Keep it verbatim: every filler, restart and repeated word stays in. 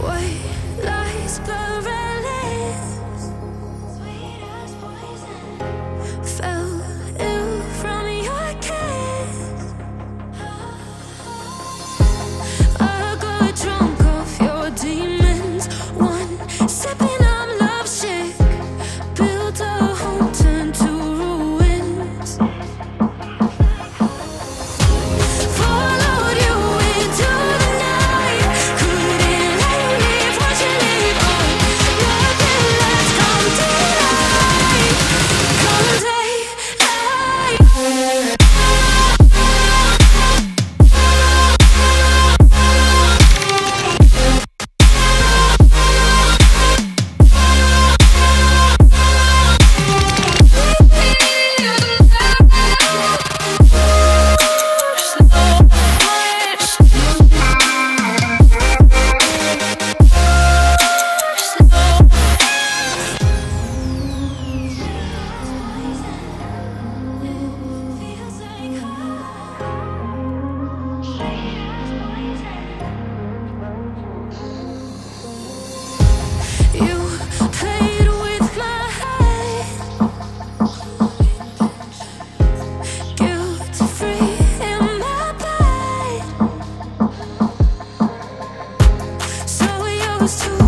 White lies blur our lips, sweet as poison. Fell ill from your kiss. I got drunk off your demons. One sipping, I'm lovesick. Built a home, turned to ruins. Followed you into the night. Couldn't let you leave once you leave. Oh, nothing left. Come daylight. Come daylight. Was too